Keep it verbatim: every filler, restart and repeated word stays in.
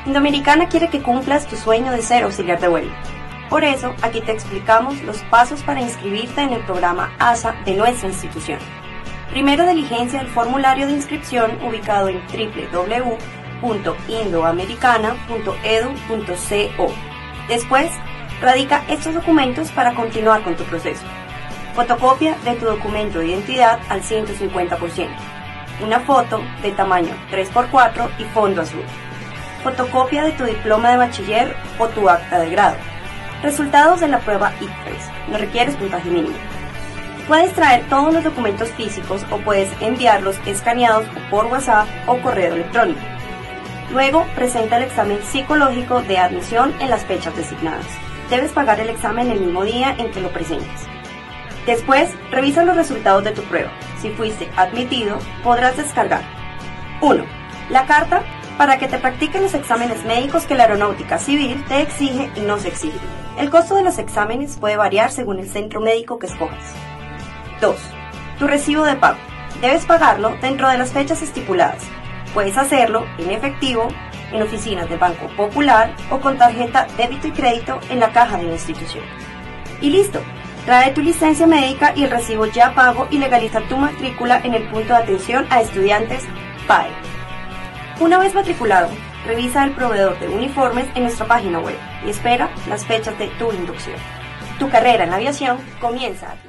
Indoamericana quiere que cumplas tu sueño de ser auxiliar de vuelo. Por eso, aquí te explicamos los pasos para inscribirte en el programa A S A de nuestra institución. Primero, diligencia el formulario de inscripción ubicado en doble u doble u doble u punto indoamericana punto edu punto co. Después, radica estos documentos para continuar con tu proceso. Fotocopia de tu documento de identidad al ciento cincuenta por ciento. Una foto de tamaño tres por cuatro y fondo azul. Fotocopia de tu diploma de bachiller o tu acta de grado. Resultados de la prueba I C F E S. No requieres puntaje mínimo. Puedes traer todos los documentos físicos o puedes enviarlos escaneados por WhatsApp o correo electrónico. Luego, presenta el examen psicológico de admisión en las fechas designadas. Debes pagar el examen el mismo día en que lo presentes. Después, revisa los resultados de tu prueba. Si fuiste admitido, podrás descargar uno. La carta para que te practiquen los exámenes médicos que la Aeronáutica Civil te exige y no se exige. El costo de los exámenes puede variar según el centro médico que escojas. dos. Tu recibo de pago. Debes pagarlo dentro de las fechas estipuladas. Puedes hacerlo en efectivo, en oficinas del Banco Popular o con tarjeta débito y crédito en la caja de la institución. Y listo. Trae tu licencia médica y el recibo ya pago y legaliza tu matrícula en el punto de atención a estudiantes P A E. Una vez matriculado, revisa el proveedor de uniformes en nuestra página web y espera las fechas de tu inducción. Tu carrera en aviación comienza aquí.